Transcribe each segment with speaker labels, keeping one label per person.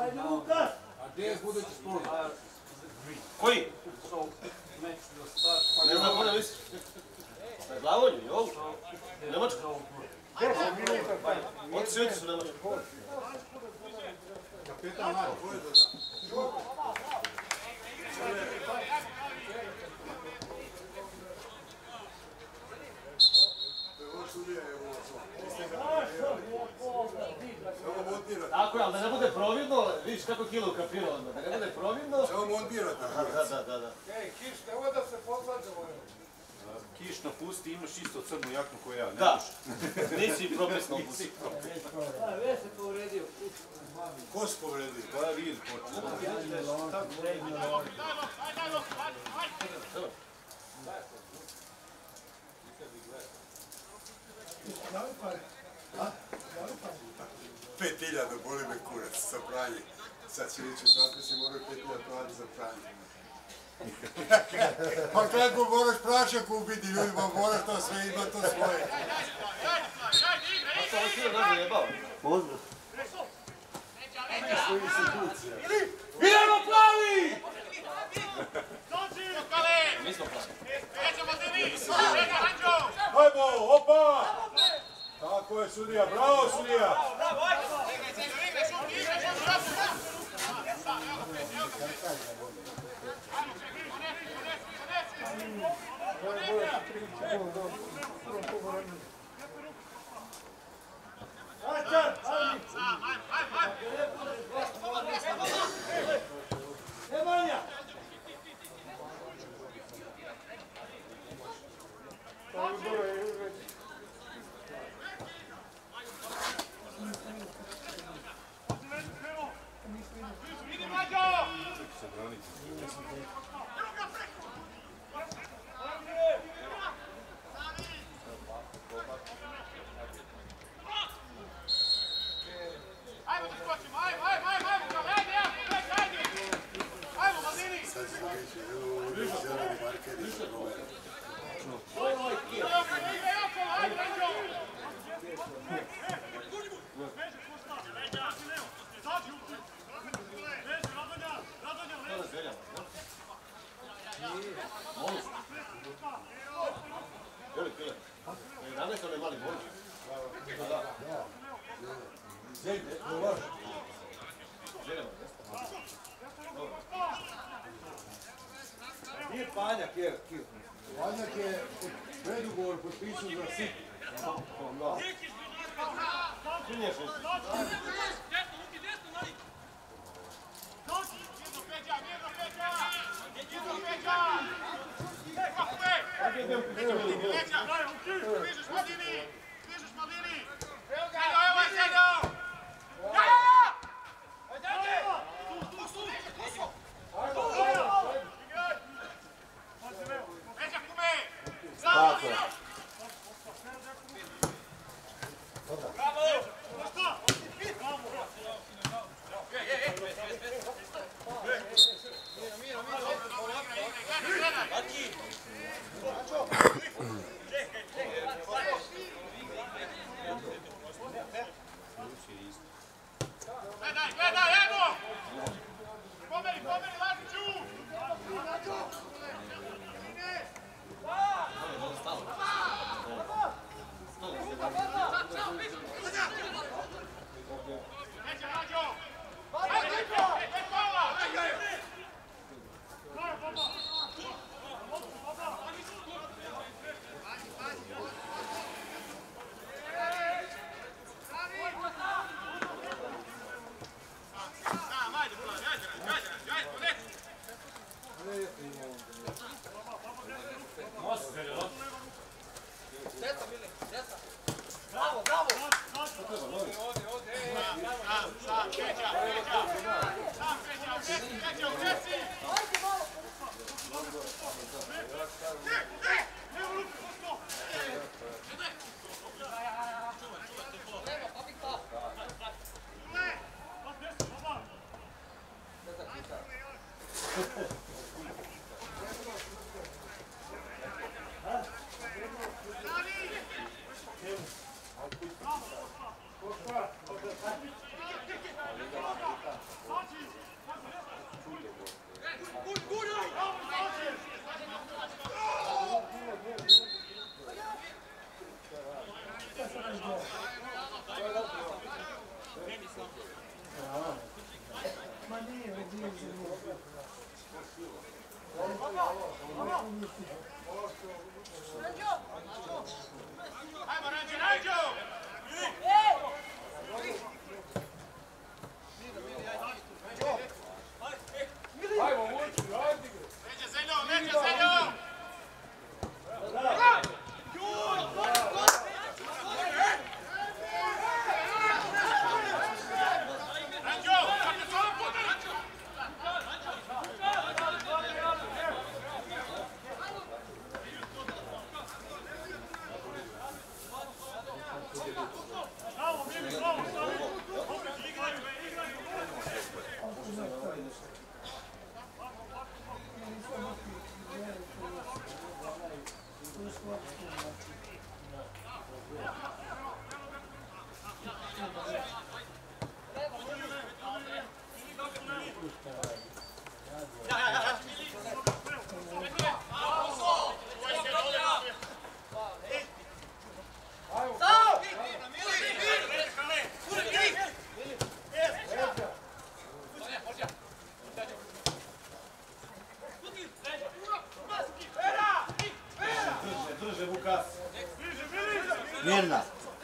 Speaker 1: Ajde, Lukas!
Speaker 2: A gdje je budući sport?
Speaker 3: Koji? Ne znam ko da misliš. Na Glavolju, jel? Nemačka?
Speaker 1: 10 minuta pa.
Speaker 3: Od svijeti su Nemačka.
Speaker 2: Kapitan Marko.
Speaker 3: Tako je, ali da ne bude providno, vidiš kako kilo ukapira onda, da ne bude providno.
Speaker 2: Samo montirate.
Speaker 3: Da.
Speaker 1: Ej, Kiš, nemoj da se poslađamo.
Speaker 4: Kiš napusti, imaš isto crnu jaknu koju ja, ne
Speaker 3: Da, nisi propisno pusti.
Speaker 1: Već se povredio.
Speaker 2: Ko se povredio?
Speaker 4: Pa vid počne.
Speaker 2: Pet 5.000 boli me kurac za pranje. Sad će reći, znate si moraju 5.000 plati za pranje. Pa kako moraš praća kupiti ljudima, moraš to sve, ima to svoje.
Speaker 3: A to je kilo nazva jebao. Pozdrav.
Speaker 1: Idemo plavi!
Speaker 3: Mi smo plavi.
Speaker 2: Ajmo, opa! Tako je sudija, bravo sudija!
Speaker 1: Nemanja!
Speaker 2: Sad će reći, zeleni marker i Romero.
Speaker 3: Velik pile. Namjesto onaj mali bonus.
Speaker 1: Nije Panjak, je, Kio.
Speaker 2: Vanjak je predugovor potpisao za Sit.
Speaker 3: Činješ li? Tako je. Mirna.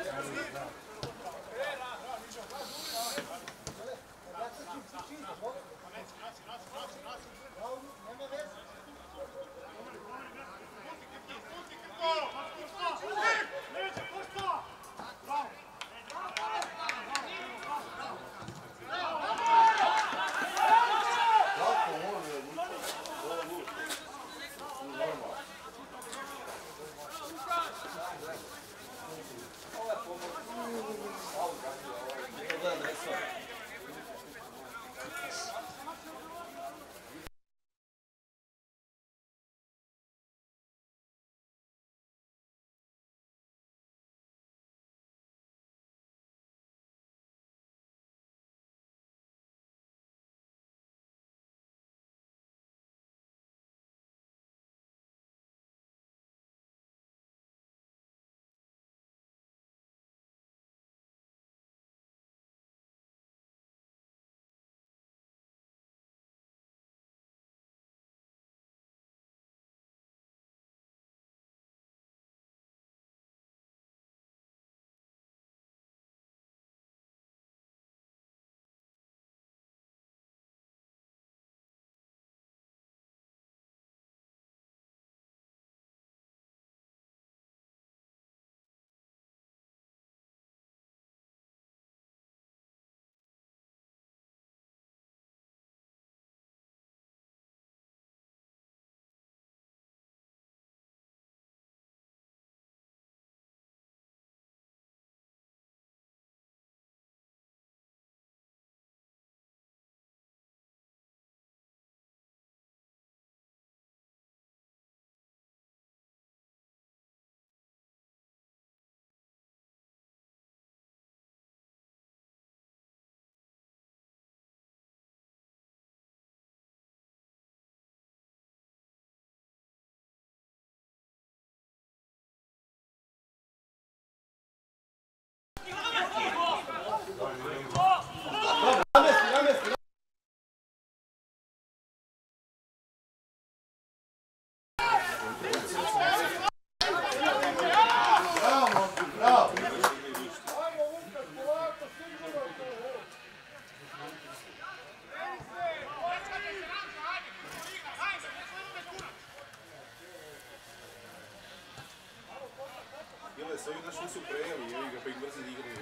Speaker 4: Sa ovi naši nisu prejeli, jevi ga, pa ih brzo igraju.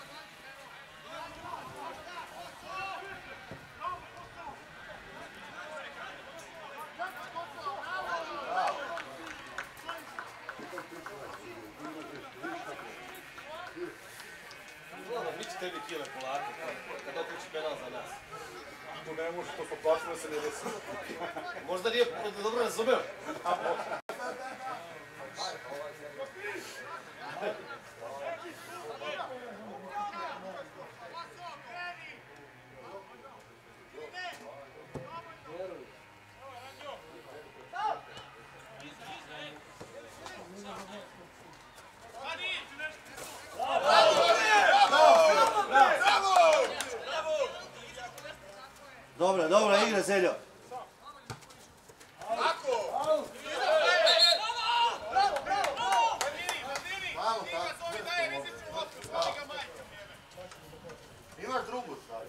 Speaker 3: Biće tebi kile polako, kad okreći penal za nas.
Speaker 4: To ne može, to poplatilo se ne desi.
Speaker 3: Možda nije dobro razumeo.
Speaker 1: Dobra igra, Zeljo.
Speaker 2: Imaš drugu stvar.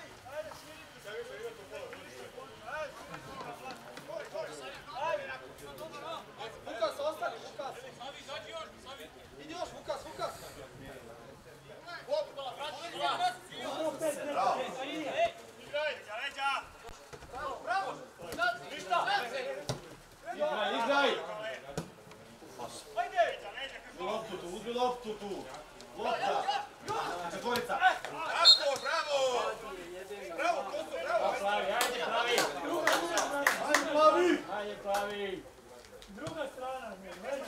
Speaker 1: Vukas, ostani, Vukas. Idi još, Vukas, Vukas. Bravo.
Speaker 3: Igraj! Uzmi loptu tu! Lopta! Četvorica!
Speaker 2: Bravo! Bravo, Kosto, bravo!
Speaker 3: Plavi, ajde plavi!
Speaker 1: Ajde, Plavi.
Speaker 3: Ajde plavi!
Speaker 5: Druga strana, ne.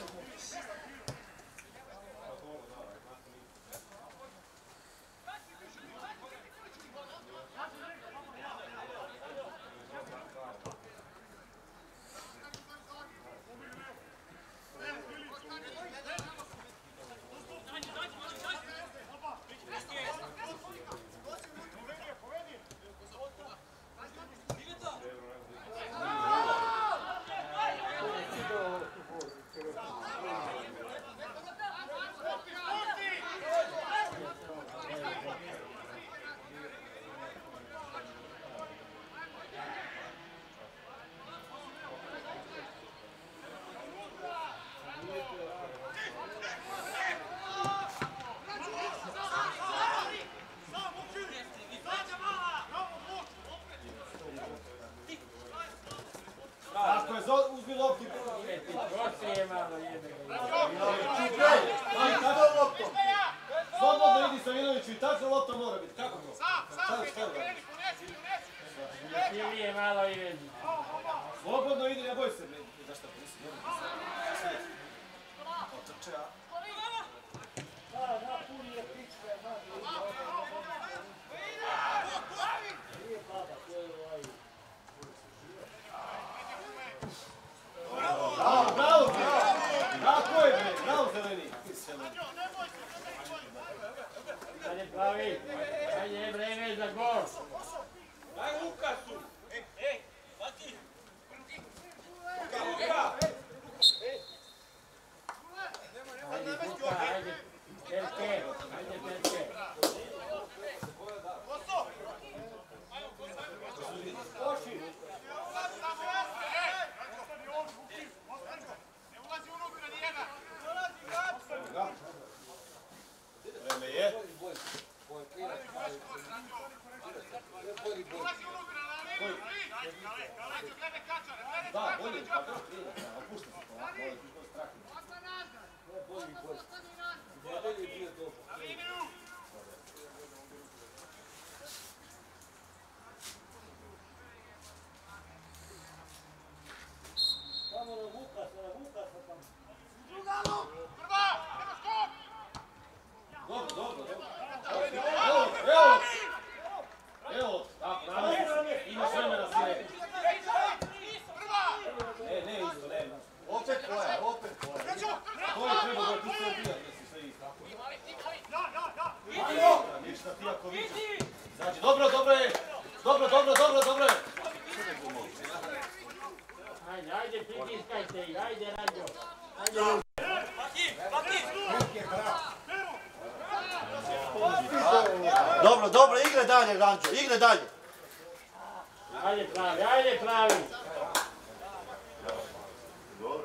Speaker 3: Ako je uzmi loptu! Slobodno idi Savinoviću i tačno lopta mora biti. Kako to?
Speaker 5: Silije malo i vezi.
Speaker 3: Slobodno idi, ne boj se. Znaš šta, nisi. Otrče, a?
Speaker 5: Da, puni je pička. Nije baba, to je ovaj.
Speaker 3: Bravo! Tako je bre, bravo zeleni.
Speaker 5: Ajde plavi. Ajde vreme za gol.
Speaker 1: Daj Lukasu. Bati.
Speaker 5: Ajde Kuka, ajde Perke. Ajde Perke.
Speaker 3: Vreme je. Da, bolje, pa to prije, opušta se to, ovo je to strah. Bolje je bio to.
Speaker 5: Samo na Vukasa tamo.
Speaker 3: Dobro. Evo, tako, imaš vremena sve. Ne, isto, ne.
Speaker 2: Opet tvoja.
Speaker 3: To je treba da ti sve odbija, da si sve isto. Ništa ti ako vidiš. Znači, dobro je. Dobro je.
Speaker 5: Ajde, pritiskajte ih, ajde Ranđo.
Speaker 6: Dobro, igre dalje, Ranđo, igre dalje.
Speaker 5: Ajde pravi.
Speaker 2: Dobro.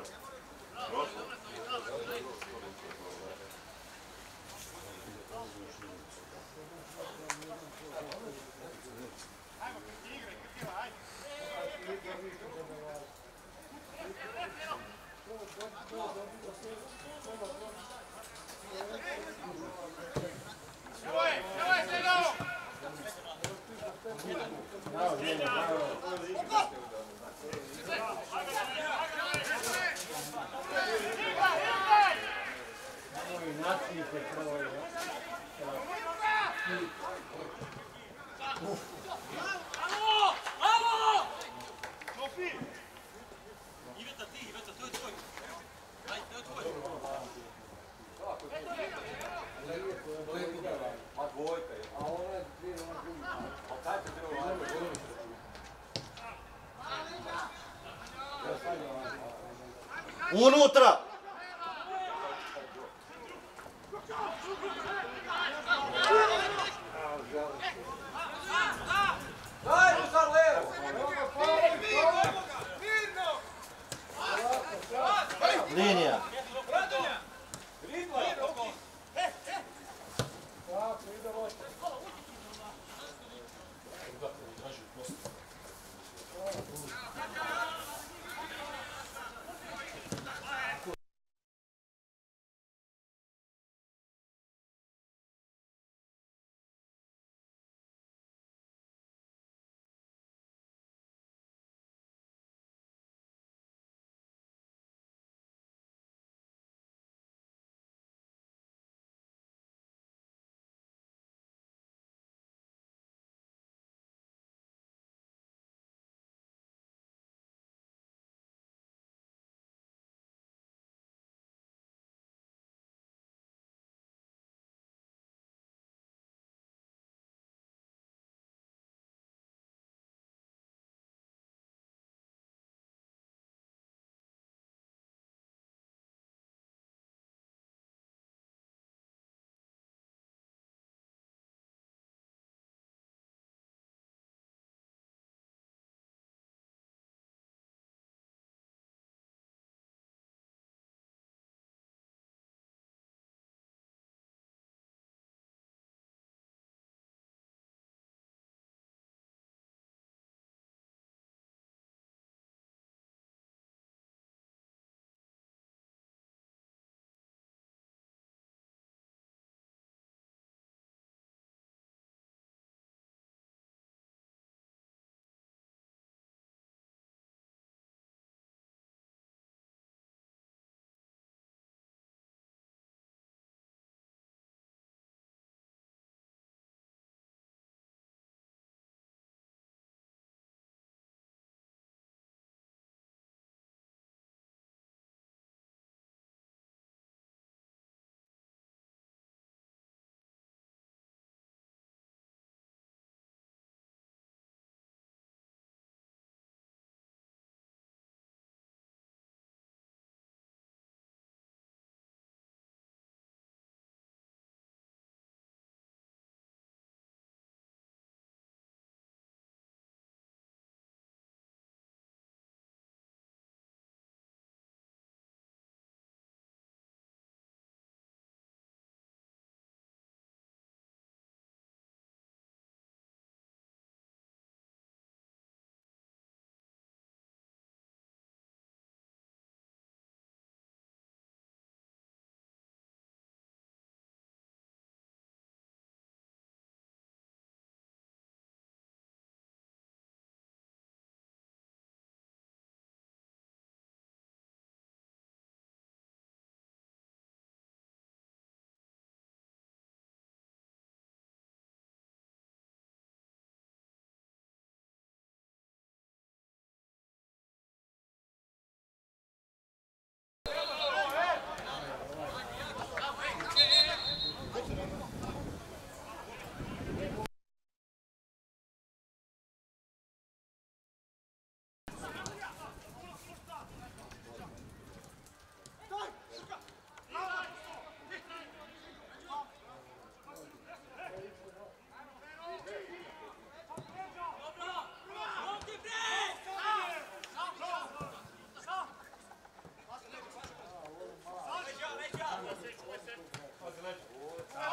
Speaker 6: Unutra!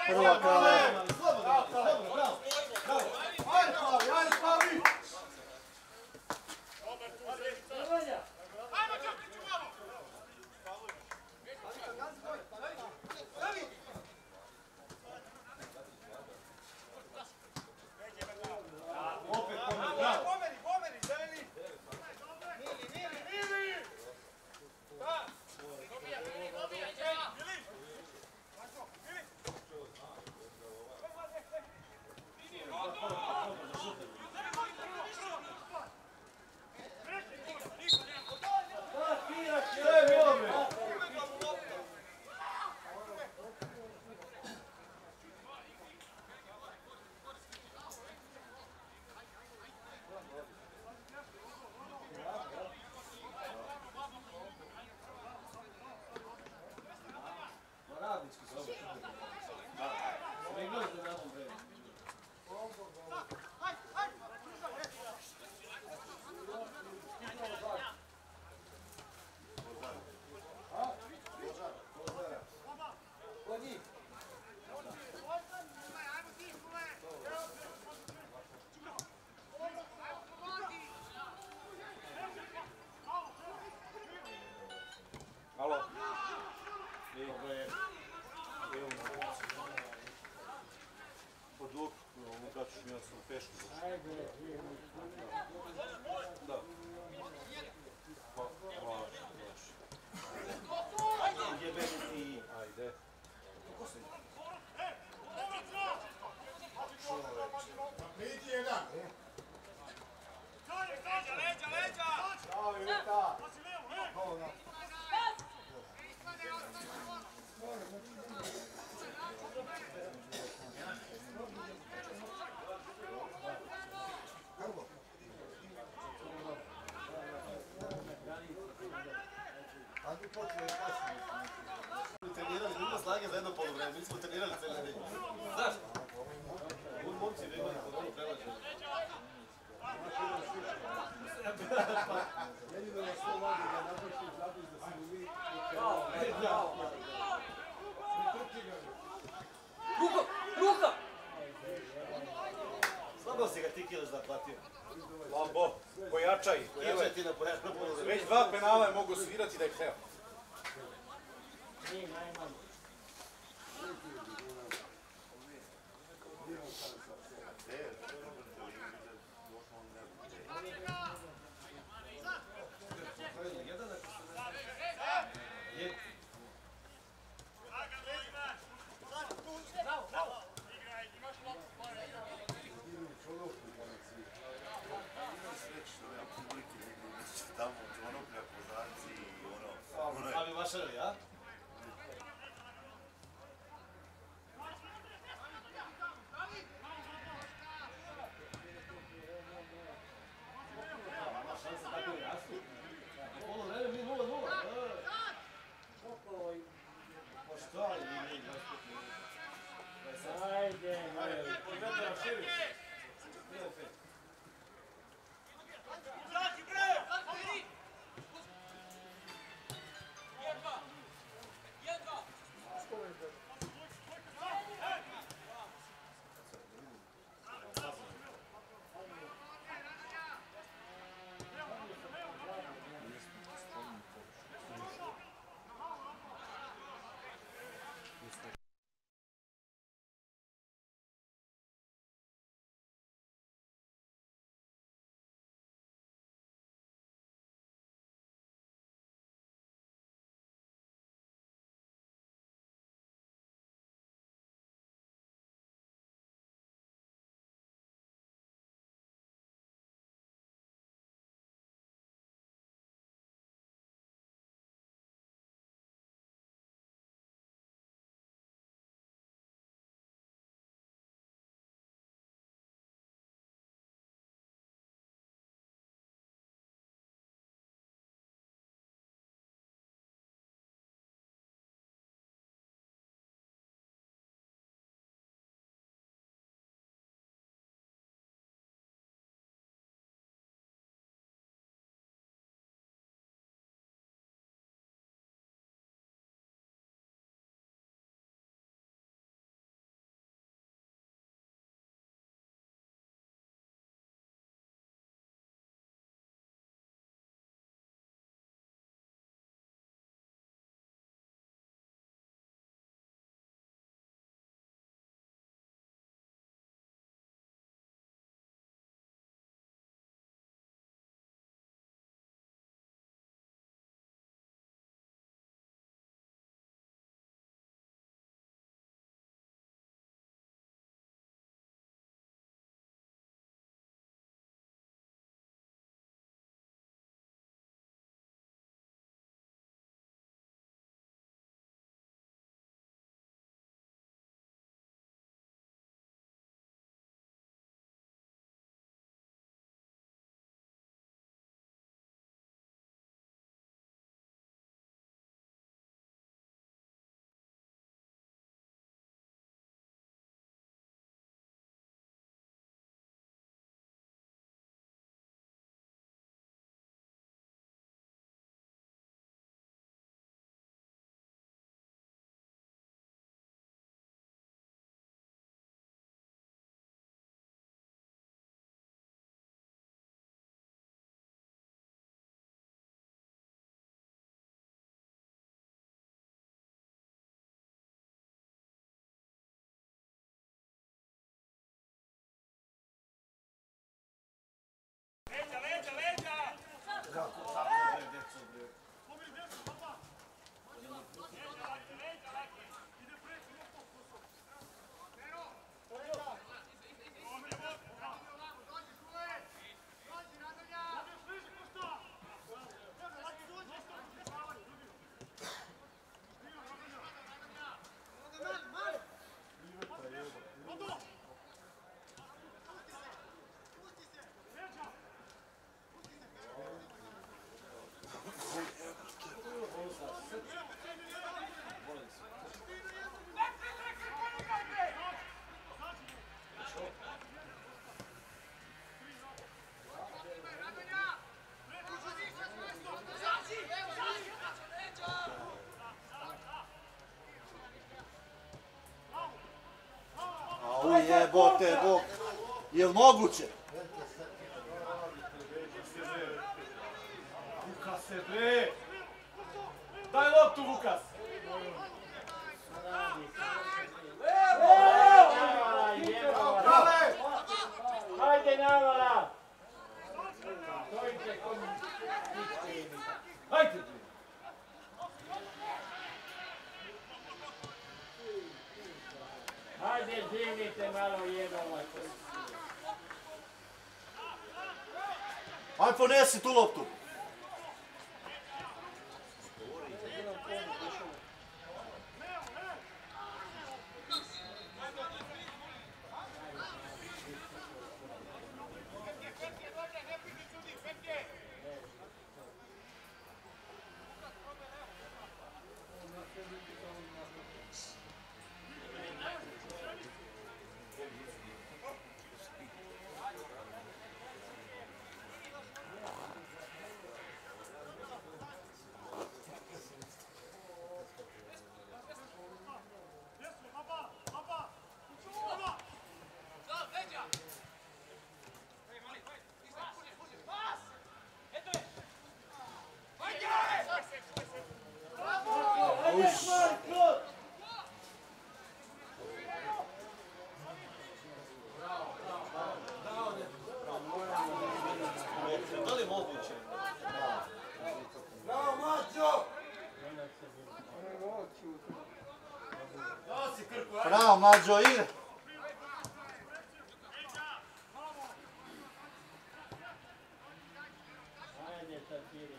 Speaker 6: Prva Kale.
Speaker 3: Slobodno, bravo.
Speaker 1: Ajde Pavi, ajde Pavi!
Speaker 5: Nemanja.
Speaker 3: Opet pomeri, bravo.
Speaker 1: Pomeri, zeleni! Mili! Da!
Speaker 3: Sve je bilo, bre. Radnički su ovo. Smignuli ste na ovom vremenu.
Speaker 4: Alo. Pod ovu braću mi ja sam pešku. Da. Hvala. Jebeni. Ajde.
Speaker 2: Vidi jedan.
Speaker 1: Leđa!
Speaker 2: Bravo, Vita.
Speaker 3: Kako počne kasnije? Trenirali, ima snage za jedno polovreme, mi smo trenirali cijeli dan. Zašto? Momci bi imali kontrolu prelađenja.
Speaker 2: Jedino na svo vadi da napraviš zapis da si mi
Speaker 5: Ruka!
Speaker 3: Slabo si ga ti Kiles zaplatio.
Speaker 4: Slabo. Pojačaj.
Speaker 3: Pojačaj ti na pojačaj polovreme.
Speaker 4: Već 2 penala je mogu svirati da je hteo.
Speaker 5: Nije najmanje.
Speaker 2: tamo onoga poznaci i ono...
Speaker 3: Ali vašarili, a?
Speaker 6: jebote, Bog. Jel moguće?
Speaker 3: Vukase, bre! Daj loptu, Vukas!
Speaker 5: Navala, jebala. Hajde, navala! Stojite kod njih.
Speaker 3: Hajde!
Speaker 5: Hajde, živite malo, jebala.
Speaker 6: Aj ponesi tu loptu.
Speaker 3: Da li je moguće?
Speaker 2: Bravo, Mađo!
Speaker 3: Da si Krko,
Speaker 6: Bravo, Mađo, igra.
Speaker 5: Hajde, sad Firi.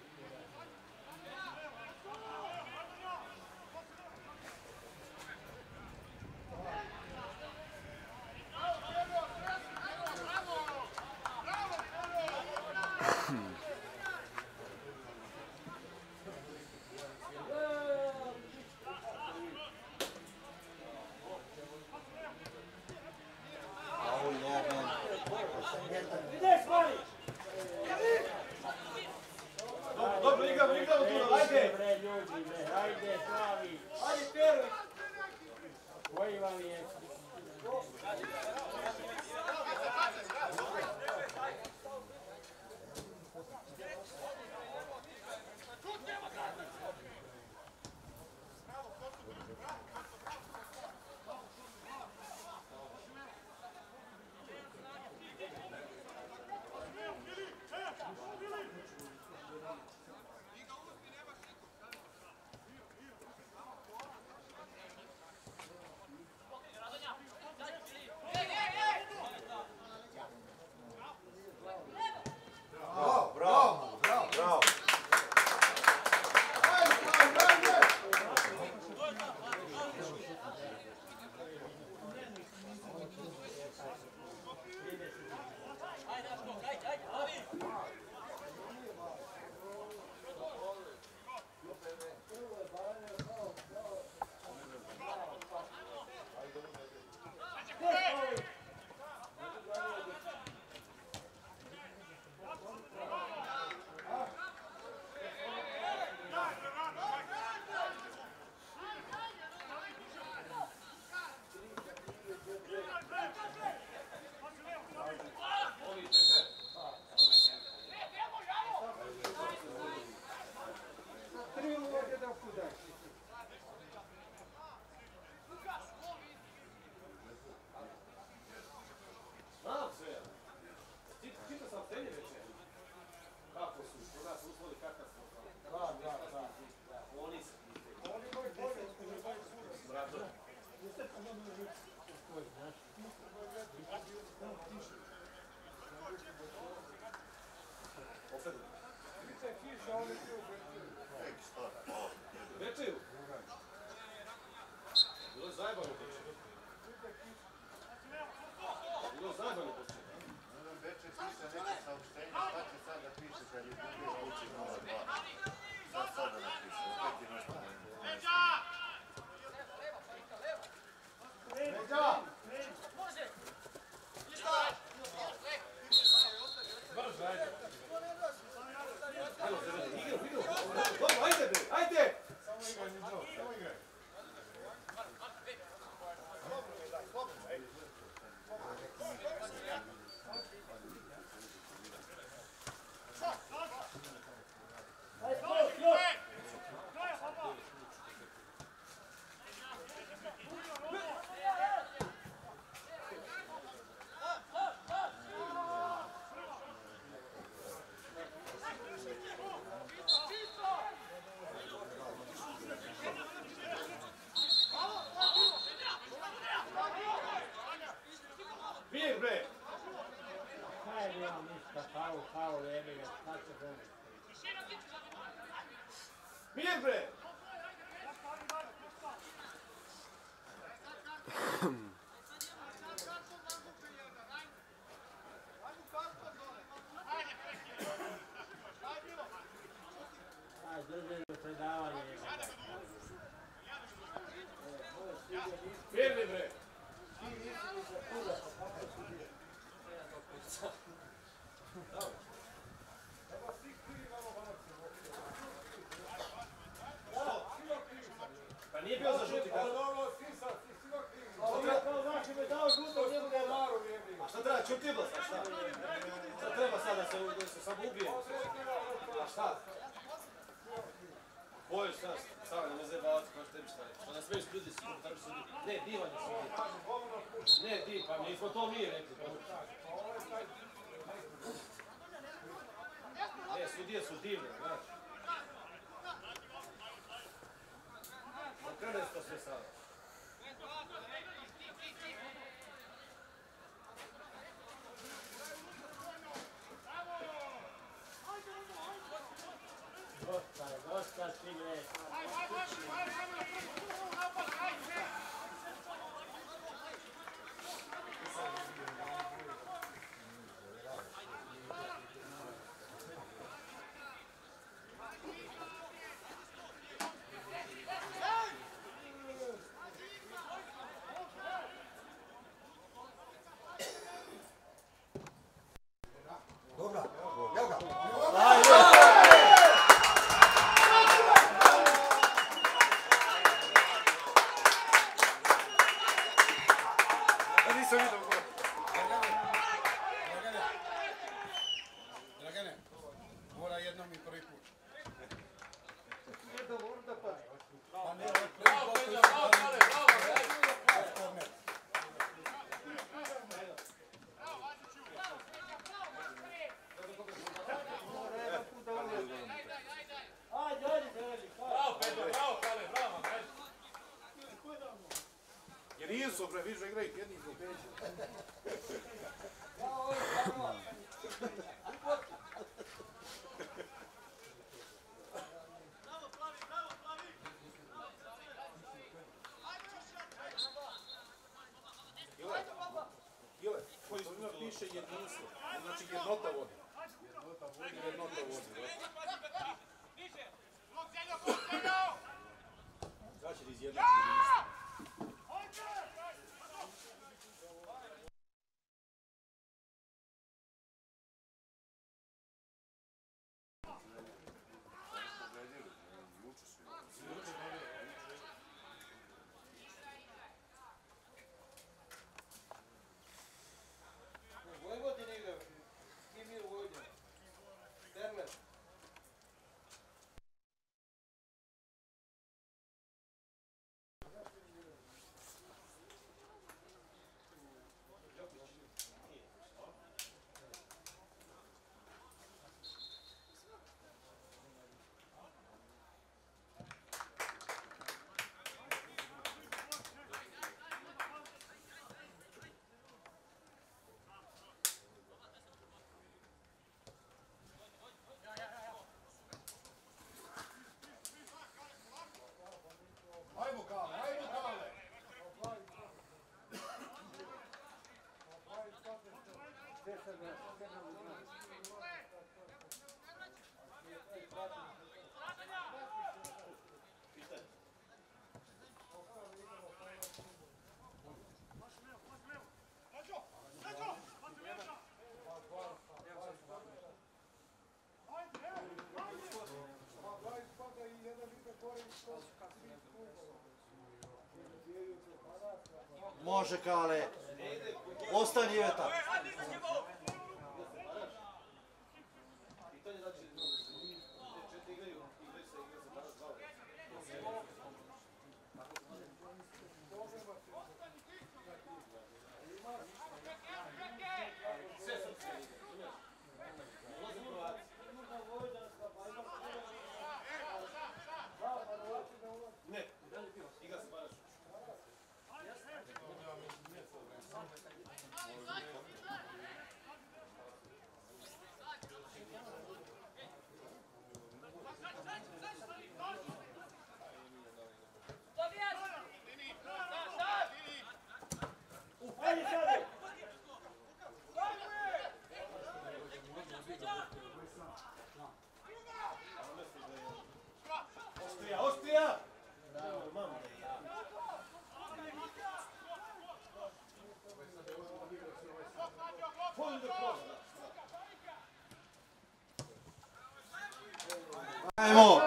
Speaker 3: Dobro, igramo tu, hajde!
Speaker 5: Bre, ljudi, bre, hajde, Slavi.
Speaker 3: Hajde, Perović!
Speaker 5: Koji vam je?
Speaker 2: Bravo, bravo, bravo, bravo.
Speaker 3: Znam sve. Čitao sam te večer. Kako su, kod nas uslovi katastrofalni. Da. Oni se pitaju. Oni imaju bolje. Brato. Opet. Večeru. Bilo je zajebano večer. Bilo je zajebano večer.
Speaker 1: Večer piše neke saopštenje, šta će sad da piše kad je Bubira uči 0-2. Sad sada napiše, opet je nešto nema. Leđa!
Speaker 3: Dobro, ajde bre, ajde!
Speaker 5: Faul, jebi ga, sad će pomoći.
Speaker 3: Mir bre!
Speaker 5: Aj, drži do predavanja.
Speaker 3: Mirni bre! Pa nije bio za žuti karton. A šta treba, čutilo sam, šta? Šta treba sad da se sam ubije? A šta? Bojiš šta, stavljaj, ne zajebavati, kao što tebi šta je. Šta ne smiješ ljudi si, tako su ljudi. Ne, divanje su ljudi. Ne, div, pa nismo to mi rekli. Ne, sudije su divne, znaš. Okrenuli smo sve sada.
Speaker 5: Dosta stigne.
Speaker 2: Dobra, evo ga.
Speaker 1: Nisam vidio gol.
Speaker 7: Dragane, mora jednom i prvi put. Pa ne, prvi put.
Speaker 4: Jer nisu, bre, vidiš da igraju jedni zbog peđe. Ile, koji ima piše jedinstvo, znači jednota vodi. Jednota vodi. Znači da izjednači jedinstvo.
Speaker 6: Može, Kale. Ostani Iveta. Ajmo!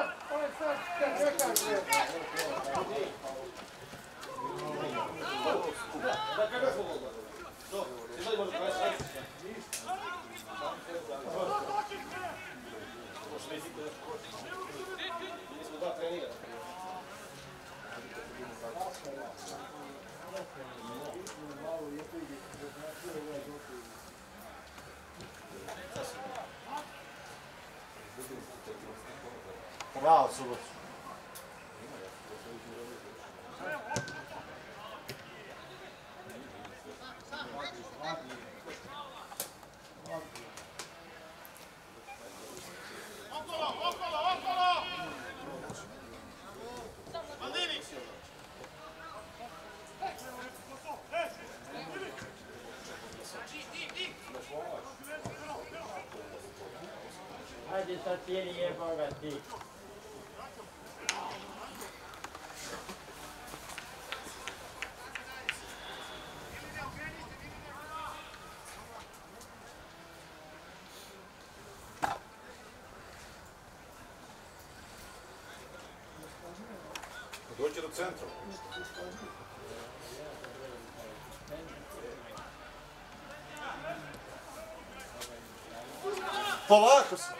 Speaker 6: Bravo, Suboc.
Speaker 5: Hajde sad tijeli jeboga ti.
Speaker 4: Dođe do centra.
Speaker 6: Polako se.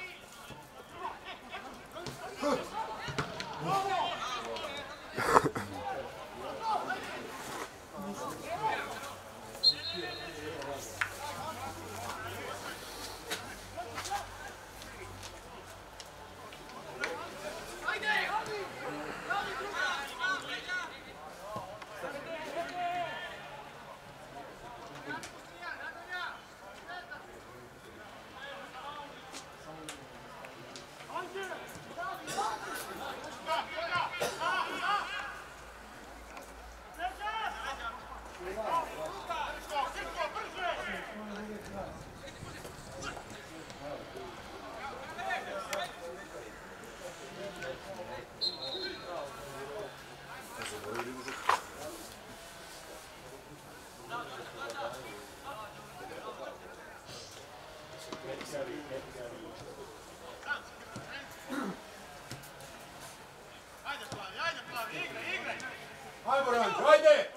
Speaker 7: Ajmo, Ranko, ajde!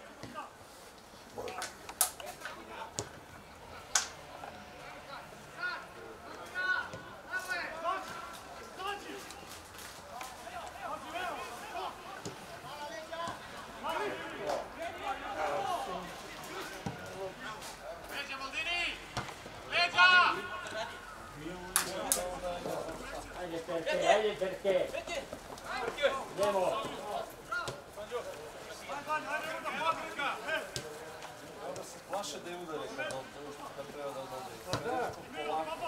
Speaker 5: Ajde perché? Idemo.
Speaker 6: Plaše da je udare kad treba da odode.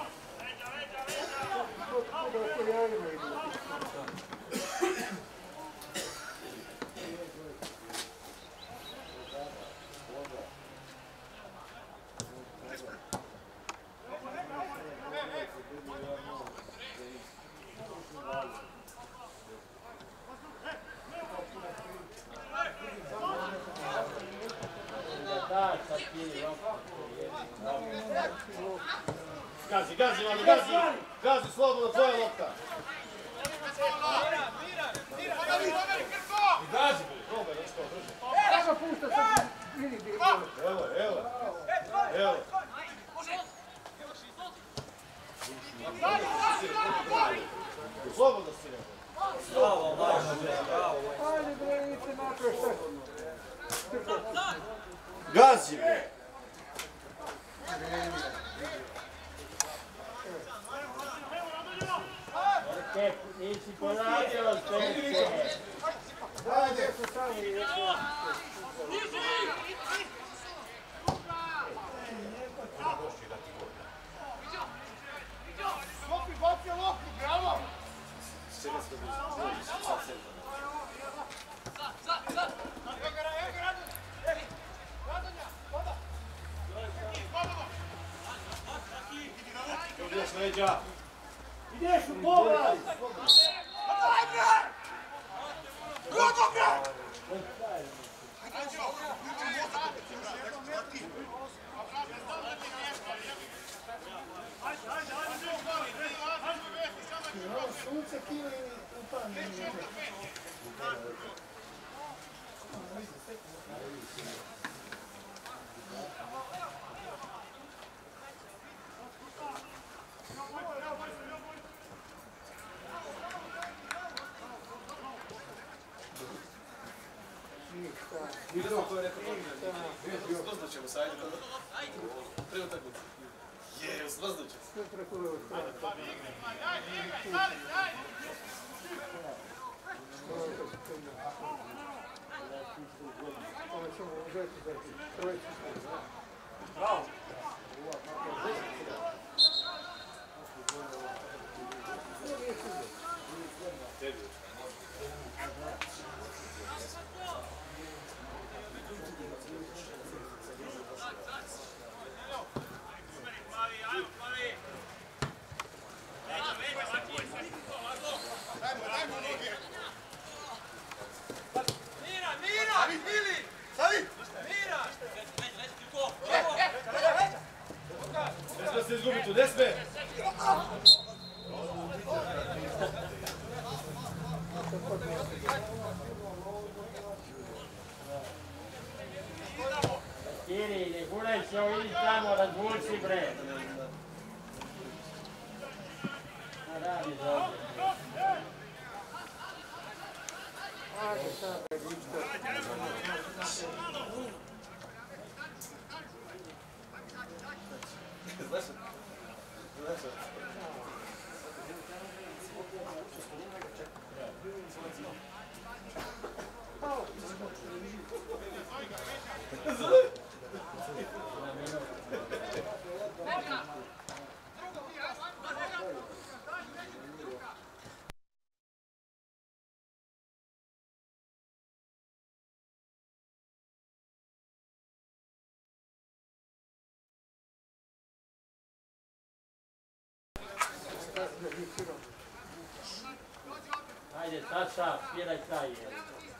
Speaker 3: Gazi, gazi, Mami, gazi! Gazi, slobodno, tvoja lopta! I gazi, probaj, nešto, drži. Evo, evo. Evo. Slobodno si rekao.
Speaker 6: Bravo, bravo.
Speaker 7: Ajde, bre, idite naprav šta.
Speaker 6: Gazi, bre!
Speaker 5: Perché nisi poradio perché?
Speaker 7: Ajde, se stavi.
Speaker 3: Ideš leđa.
Speaker 5: Ideš u pogled!
Speaker 7: Sunce kilo i upadne.
Speaker 6: Vidimo to je neko problem. Zbrzdit se, ajde dobro. Prema utakmici. Zbrzdit će se.
Speaker 7: Sve preko ove strane. Ovo ćemo uzeti za trojicu.
Speaker 3: Bravo.
Speaker 6: Ne sme se izgubiti, ne sme!
Speaker 5: Kiri, ne guraj se, idi tamo, razvuci bre. Radi dobro.
Speaker 7: Ajde sad, Ričko.
Speaker 6: Znaš?
Speaker 5: Ajde, Saša, spiraj taj.